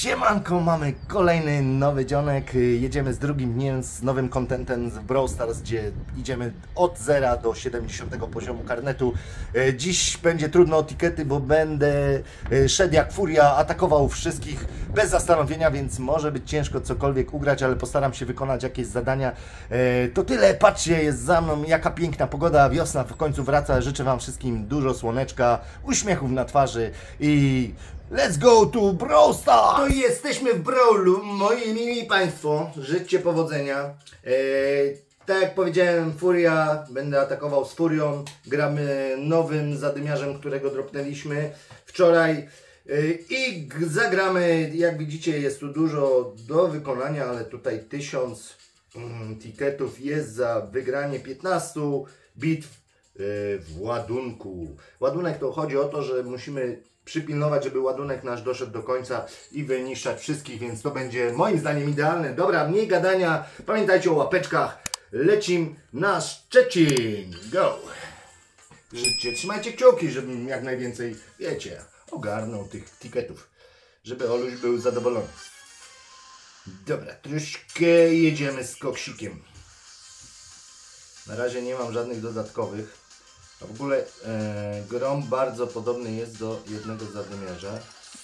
Siemanko, mamy kolejny nowy dzionek. Jedziemy z drugim dniem z nowym contentem z Brawl Stars, gdzie idziemy od 0 do 70 poziomu karnetu. Dziś będzie trudno o tikety, bo będę szedł jak furia, atakował wszystkich bez zastanowienia, więc może być ciężko cokolwiek ugrać, ale postaram się wykonać jakieś zadania. To tyle, patrzcie, jest za mną, jaka piękna pogoda, wiosna w końcu wraca. Życzę Wam wszystkim dużo słoneczka, uśmiechów na twarzy i let's go to Brawl Stars! To jesteśmy w Brawlu, moi mili Państwo, życzcie powodzenia. Tak jak powiedziałem, Furia, będę atakował z Furią, gramy nowym zadymiarzem, którego dropnęliśmy wczoraj i zagramy, jak widzicie jest tu dużo do wykonania, ale tutaj 1000 tiketów jest za wygranie 15 bitw w ładunku. Ładunek to chodzi o to, że musimy przypilnować, żeby ładunek nasz doszedł do końca i wyniszczać wszystkich, więc to będzie moim zdaniem idealne. Dobra, mniej gadania, pamiętajcie o łapeczkach. Lecim na Szczecin. Go! Życzcie, trzymajcie kciuki, żebym jak najwięcej, wiecie, ogarnął tych tiketów, żeby Oluś był zadowolony. Dobra, troszkę jedziemy z koksikiem. Na razie nie mam żadnych dodatkowych. A w ogóle grom bardzo podobny jest do jednego zadymiarza.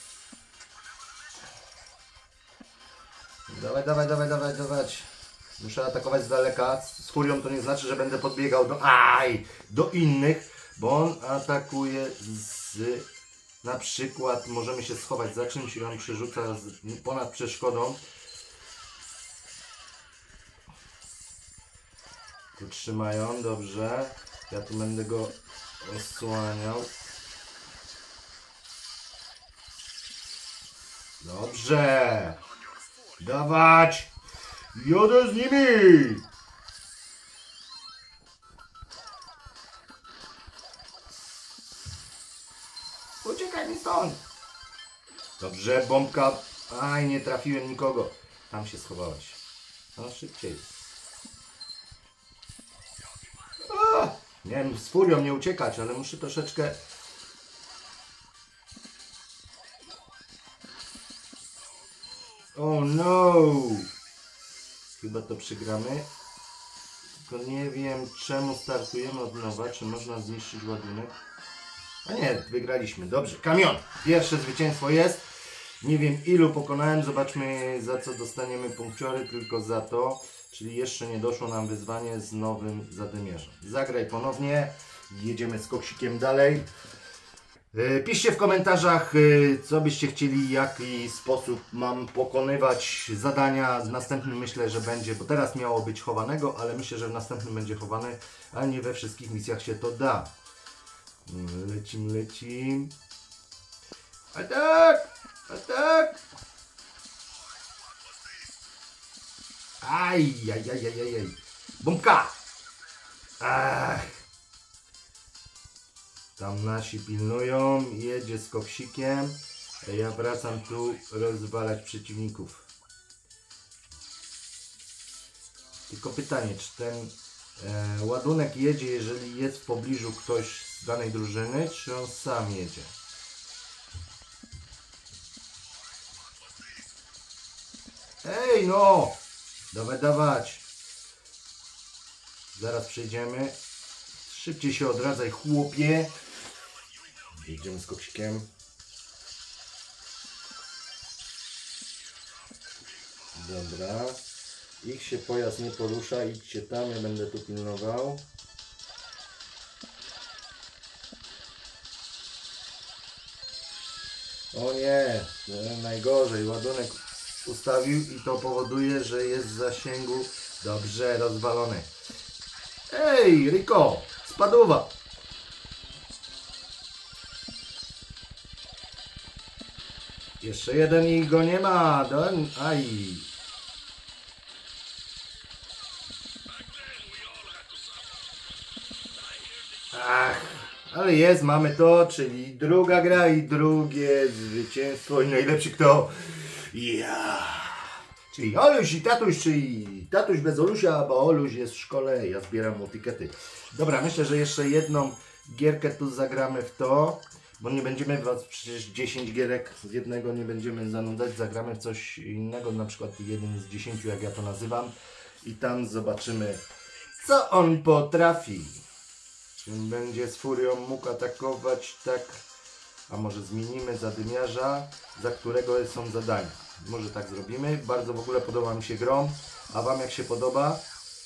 Dawać. Muszę atakować z daleka. Z furią to nie znaczy, że będę podbiegał do innych, bo on atakuje na przykład możemy się schować za czymś i on przerzuca ponad przeszkodą. Tu trzymają, dobrze. Ja tu będę go osłaniał. Dobrze. Dawać. Jadę z nimi. Uciekaj mi stąd. Dobrze, bombka. Aj, nie trafiłem nikogo. Tam się schowałeś. No szybciej. Nie wiem, z furią nie uciekać, ale muszę troszeczkę... Oh no! Chyba to przegramy. Tylko nie wiem, czemu startujemy od nowa. Czy można zniszczyć ładunek? A nie, wygraliśmy. Dobrze, kamion! Pierwsze zwycięstwo jest. Nie wiem, ilu pokonałem. Zobaczmy, za co dostaniemy punkciory. Tylko za to. Czyli jeszcze nie doszło nam wyzwanie z nowym zadymiarzem. Zagraj ponownie. Jedziemy z koksikiem dalej. Piszcie w komentarzach, co byście chcieli, jaki sposób mam pokonywać zadania. W następnym myślę, że będzie, bo teraz miało być chowanego, ale myślę, że w następnym będzie chowany, a nie we wszystkich misjach się to da. Lecim. Atak! Atak! Aj. Bombka! Ach. Tam nasi pilnują, jedzie z koksikiem, a ja wracam tu rozwalać przeciwników. Tylko pytanie, czy ten ładunek jedzie, jeżeli jest w pobliżu ktoś z danej drużyny, czy on sam jedzie? Ej no! Dawać. Zaraz przejdziemy. Szybciej się odradzaj, chłopie. Jedziemy z koksikiem. Dobra. Ich się pojazd nie porusza. Idźcie tam, ja będę tu pilnował. O nie, najgorzej. Ładunek ustawił i to powoduje, że jest w zasięgu. Dobrze, rozwalony. Ej, Rico, spadłowa. Jeszcze jeden i go nie ma. Aj. Ach, ale jest, mamy to, czyli druga gra i drugie zwycięstwo i najlepszy kto? Ja. Czyli Oluś i tatuś, czyli tatuś bez Olusia, bo Oluś jest w szkole, ja zbieram mu tikety. Dobra, myślę, że jeszcze jedną gierkę tu zagramy w to. bo nie będziemy was przecież 10 gierek z jednego nie będziemy zanudzać, zagramy w coś innego, na przykład 1 z 10, jak ja to nazywam, i tam zobaczymy, co on potrafi. Czy będzie z furią mógł atakować tak, a może zmienimy zadymiarza, za którego są zadania. Może tak zrobimy. Bardzo w ogóle podoba mi się grom, a wam jak się podoba?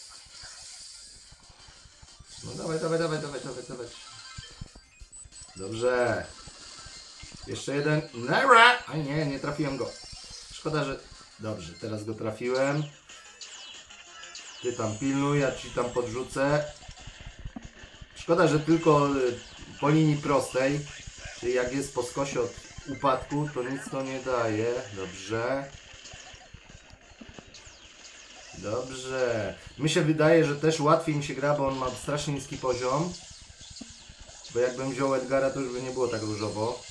No dawaj. Dobrze. Jeszcze jeden. Nara! A nie trafiłem go. Szkoda, że... Dobrze, teraz go trafiłem. Ty tam pilnuj, ja ci tam podrzucę. Szkoda, że tylko po linii prostej. Czyli jak jest po skosie od upadku, to nic to nie daje. Dobrze. Dobrze. Mi się wydaje, że też łatwiej mi się gra, bo on ma strasznie niski poziom. Bo jakbym wziął Edgara, to już by nie było tak różowo.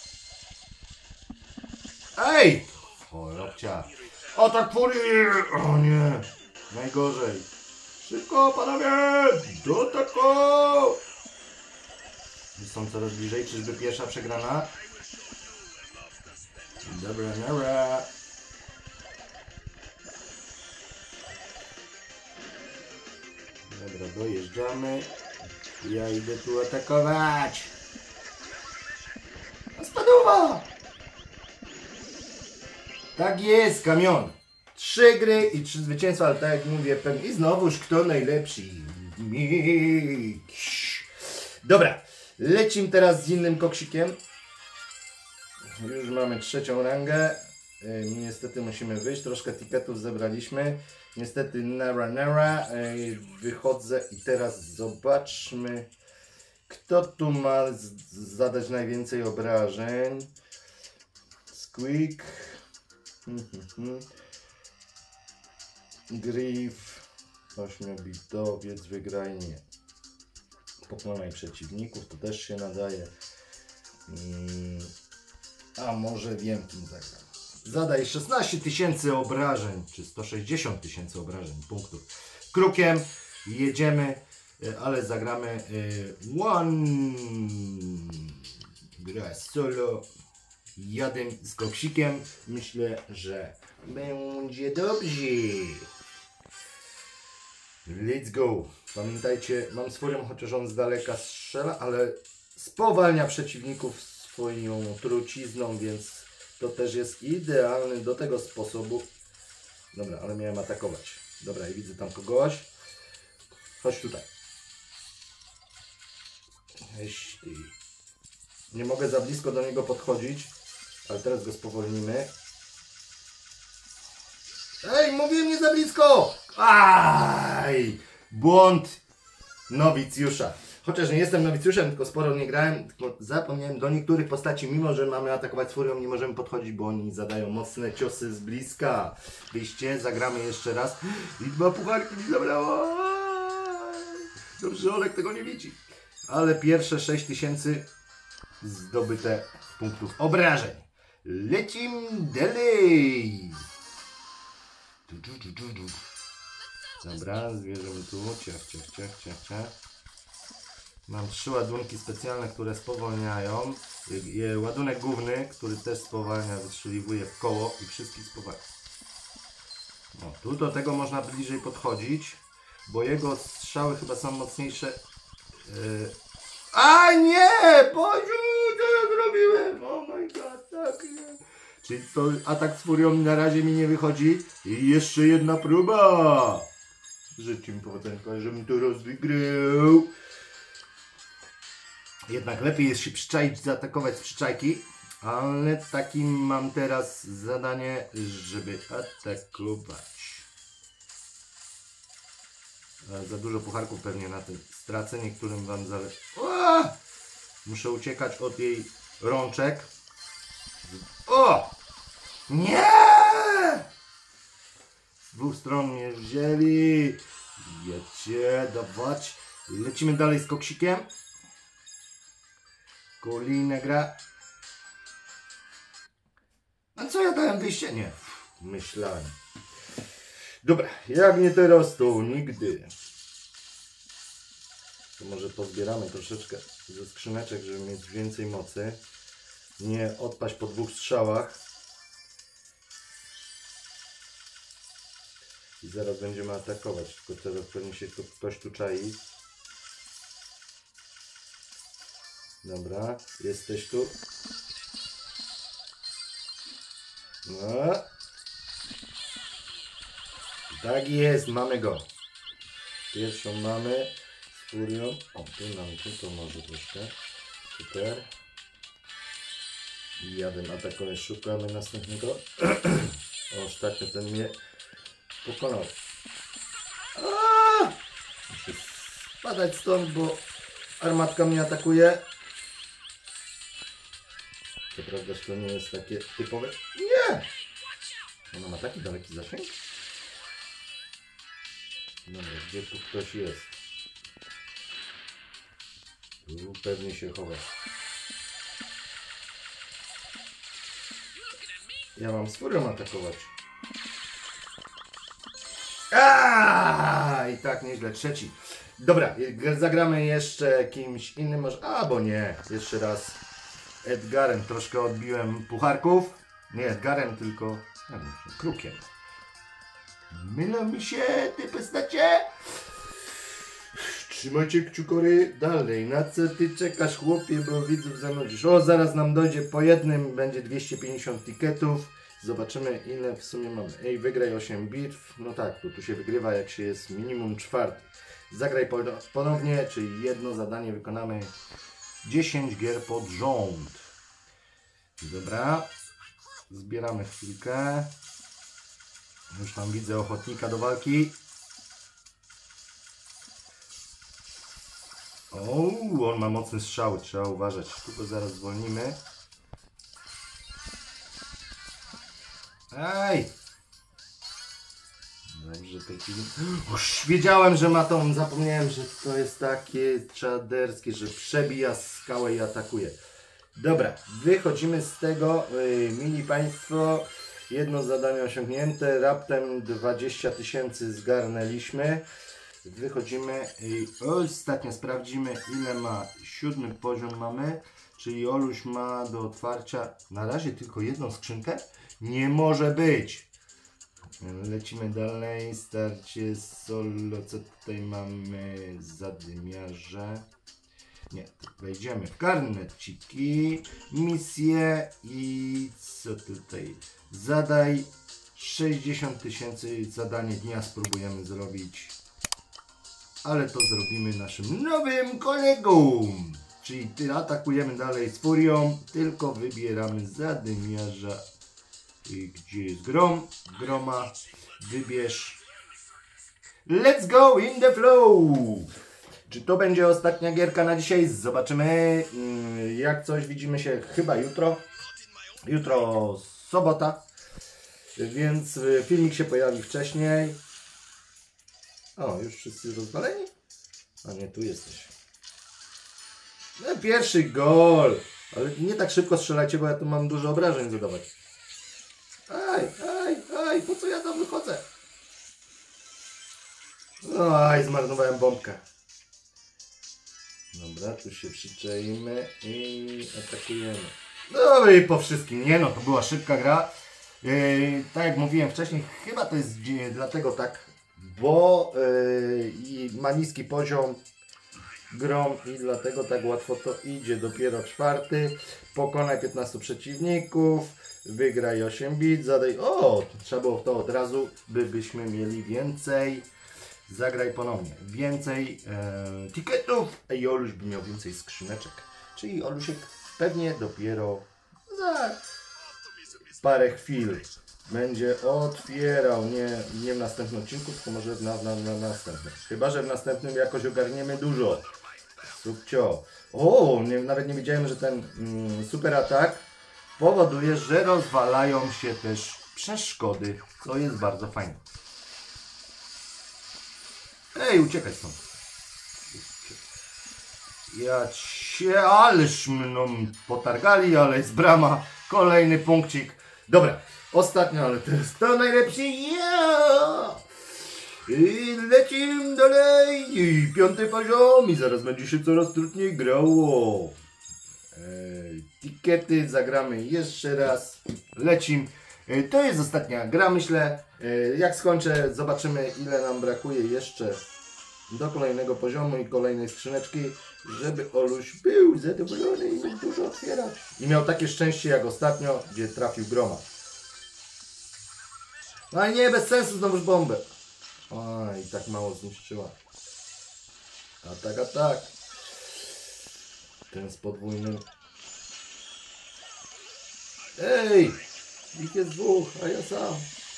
Ej! O, robcia. O tak furii! O nie! Najgorzej. Szybko, panowie! Do tako! Są coraz bliżej. Czyżby pierwsza przegrana? Dobra, nara. Dobra, dojeżdżamy. Ja idę tu atakować. A spadowa! Tak jest, kamion. 3 gry i 3 zwycięstwa, ale tak jak mówię, pewnie i znowuż kto najlepszy. Dobra, lecimy teraz z innym koksikiem. Już mamy 3. rangę. Niestety musimy wyjść, troszkę tiketów zebraliśmy. Niestety nara. Wychodzę i teraz zobaczmy, kto tu ma zadać najwięcej obrażeń. Squeak. Griff. 8-bitowiec, wygrajnie. Pokonaj przeciwników, to też się nadaje. A może wiem, kim zagram. Zadaj 16 000 obrażeń, czy 160 000 obrażeń, punktów. Krukiem jedziemy, ale zagramy gra solo. Jadę z koksikiem. Myślę, że będzie dobrze. Let's go. Pamiętajcie, mam swoją, chociaż on z daleka strzela, ale spowalnia przeciwników swoją trucizną, więc to też jest idealny do tego sposobu. Dobra, ale miałem atakować. Dobra, i widzę tam kogoś. Chodź tutaj. Nie mogę za blisko do niego podchodzić, ale teraz go spowolnimy. Ej, mówiłem nie za blisko! Aj! Błąd nowicjusza. Chociaż nie jestem nowicjuszem, tylko sporo nie grałem, tylko zapomniałem do niektórych postaci, mimo że mamy atakować z furią, nie możemy podchodzić, bo oni zadają mocne ciosy z bliska. Wyjście, zagramy jeszcze raz. I 2 pucharki mi zabrało. Dobrze, Olek tego nie widzi. Ale pierwsze 6000 zdobyte punktów obrażeń. Lecim dalej. Dobra, zwierzymy tu. Ciach. Mam 3 ładunki specjalne, które spowalniają. Ładunek główny, który też spowalnia, wystrzeliwuje w koło i wszystkich spowalnia. No, tu do tego można bliżej podchodzić, bo jego strzały chyba są mocniejsze. A nie! Boziu, co ja zrobiłem? Oh my god, tak nie. Czyli to atak z furią na razie mi nie wychodzi. I jeszcze jedna próba. Życzę mi powodzenia, żebym to rozwygrał. Jednak lepiej jest się przyczaić, zaatakować z przyczajki. Ale takim mam teraz zadanie, żeby atakować. Za dużo pucharków pewnie na tym stracę. Niektórym wam zależy. Muszę uciekać od jej rączek. O! Nie! Z 2 stron mnie wzięli. Jedźcie, dawać. Lecimy dalej z koksikiem. Kolejna gra. A co ja dałem wyjście? Nie. Myślałem. Dobra, jak nie teraz, to nigdy. To może pozbieramy troszeczkę ze skrzyneczek, żeby mieć więcej mocy. Nie odpaść po 2 strzałach. I zaraz będziemy atakować, tylko teraz pewnie się ktoś tu czai. Dobra, jesteś tu. No. Tak jest, mamy go. Pierwszą mamy z furią. O, tu nam to może troszkę. Super. I jeden atakuje, szukamy następnego. O, ostatnio ten mnie pokonał. Muszę spadać stąd, bo armatka mnie atakuje. Co prawda, że to nie jest takie typowe. Nie! Ona ma taki daleki zasięg? Dobra, gdzie tu ktoś jest? Tu pewnie się chowa. Ja mam z furią atakować. I tak nieźle, trzeci. Dobra, zagramy jeszcze kimś innym, może, albo nie, jeszcze raz Edgarem. Troszkę odbiłem pucharków. Nie Edgarem, tylko Krukiem. Mylą mi się te postacie. Trzymajcie kciukory dalej. Na co ty czekasz, chłopie, bo widzów zanudzisz. O, zaraz nam dojdzie po jednym, będzie 250 tiketów. Zobaczymy, ile w sumie mamy. Ej, wygraj 8 bitw. No tak, tu się wygrywa, jak się jest minimum 4. Zagraj ponownie, czyli jedno zadanie wykonamy 10 gier pod rząd. Dobra. Zbieramy chwilkę. Już tam widzę ochotnika do walki. O, on ma mocne strzały, trzeba uważać. Tu go zaraz zwolnimy. Ej! Dobrze, już wiedziałem, że ma tą, zapomniałem, że to jest takie czaderskie, że przebija skałę i atakuje. Dobra, wychodzimy z tego, mili Państwo, jedno zadanie osiągnięte, raptem 20 000 zgarnęliśmy. Wychodzimy i ostatnio sprawdzimy, ile ma 7 poziom mamy, czyli Oluś ma do otwarcia na razie tylko jedną skrzynkę. Nie może być! Lecimy dalej, starcie solo, co tutaj mamy, zadymiarze. Nie, wejdziemy w karneciki, misje i co tutaj? Zadaj 60 000, zadanie dnia spróbujemy zrobić. Ale to zrobimy naszym nowym kolegą. Czyli atakujemy dalej z furią, tylko wybieramy zadymiarza. I gdzie jest grom? Groma wybierz. Let's go in the flow! Czy to będzie ostatnia gierka na dzisiaj? Zobaczymy. Jak coś, widzimy się chyba jutro. Jutro sobota. Więc filmik się pojawi wcześniej. O, już wszyscy rozwaleni? A nie, tu jesteś. No, pierwszy gol. Ale nie tak szybko strzelajcie, bo ja tu mam dużo obrażeń zadawać. Aj, po co ja tam wychodzę? Aj, zmarnowałem bombkę. Dobra, tu się przyczaimy i atakujemy. Dobra, i po wszystkim. Nie no, to była szybka gra. Tak jak mówiłem wcześniej, chyba to jest dlatego tak, bo ma niski poziom grom i dlatego tak łatwo to idzie. Dopiero 4. Pokonaj 15 przeciwników. Wygraj 8 bit. Zadaj. O! Trzeba było to od razu, byśmy mieli więcej. Zagraj ponownie. Więcej tiketów. I Oluś by miał więcej skrzyneczek. Czyli Olusiek pewnie dopiero za parę chwil będzie otwierał. Nie w następnym odcinku, tylko może na następnym. Chyba że w następnym jakoś ogarniemy dużo. Subcio. O! Nawet nie wiedziałem, że ten super atak powoduje, że rozwalają się też przeszkody, co jest bardzo fajne. Ej, uciekaj stąd. Ja cię, ależ mną potargali, ale jest brama. Kolejny punkcik. Dobra, ostatnio, ale teraz kto najlepszy? Ja! I lecimy dalej. I 5. poziom i zaraz będzie się coraz trudniej grało. Tikety zagramy jeszcze raz. Lecim. To jest ostatnia gra, myślę. Jak skończę, zobaczymy, ile nam brakuje jeszcze do kolejnego poziomu i kolejnej skrzyneczki, żeby Oluś był zadowolony i mógł dużo otwierać. I miał takie szczęście jak ostatnio, gdzie trafił groma. No i nie, bez sensu znowuż bombę. Oj, tak mało zniszczyła. A tak. Ten z podwójnym. Ej! Ich jest dwóch, a ja sam.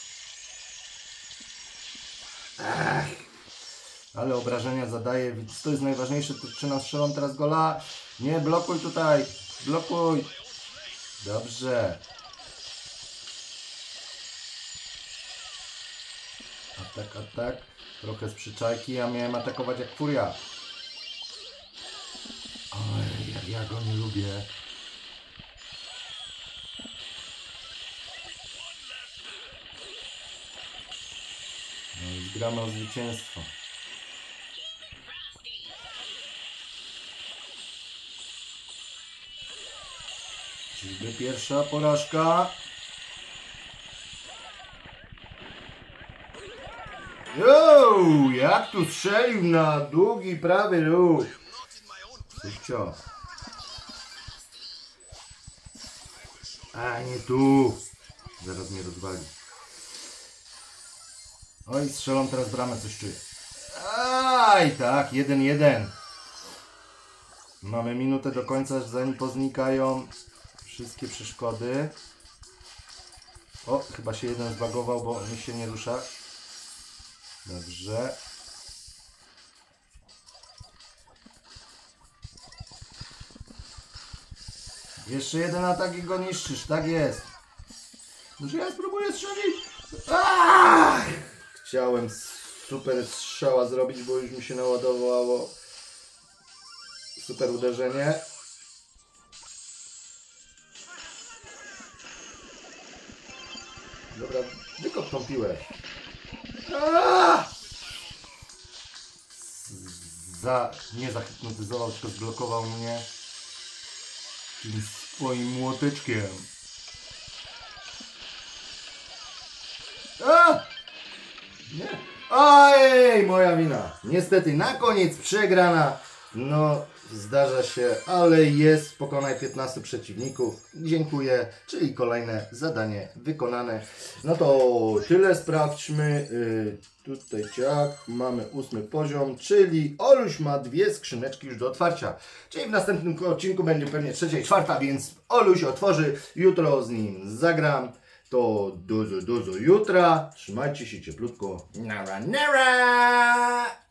Ach. Ale obrażenia zadaje, więc to jest najważniejsze. Tyczyna, strzelam teraz gola. Nie, blokuj tutaj. Blokuj. Dobrze. Atak. Trochę z przyczajki. Ja miałem atakować jak furia. Oj, jak ja go nie lubię. No i zgramy o zwycięstwo. Czyżby pierwsza porażka? Jo, jak tu strzelił na długi prawy ruch. Subcio. A nie tu. Zaraz mnie rozwali. Oj, strzelam teraz bramę, coś czuję. Aj, tak, 1-1. Mamy minutę do końca, zanim poznikają wszystkie przeszkody. O, chyba się jeden zbagował, bo mi się nie rusza. Dobrze. Jeszcze jeden atak i go niszczysz, tak jest. Może ja spróbuję strzelić. Aaaa! Chciałem super strzała zrobić, bo już mi się naładowało. Super uderzenie. Dobra, wykop tą piłę. Nie zahipnotyzował, tylko zblokował mnie tym swoim młoteczkiem. Nie. Ojej, moja wina. Niestety na koniec przegrana. No, zdarza się, ale jest. Pokonaj 15 przeciwników. Dziękuję. Czyli kolejne zadanie wykonane. No to tyle. Sprawdźmy. Tutaj ciach. Mamy 8. poziom, czyli Oluś ma 2 skrzyneczki już do otwarcia. Czyli w następnym odcinku będzie pewnie 3. i 4, więc Oluś otworzy. Jutro z nim zagram. To do jutra. Trzymajcie się cieplutko. Nara, nara!